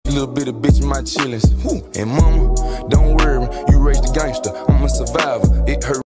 Little bit of bitch in my chillings. And mama, don't worry, you raised the gangster. I'm a survivor. It hurt.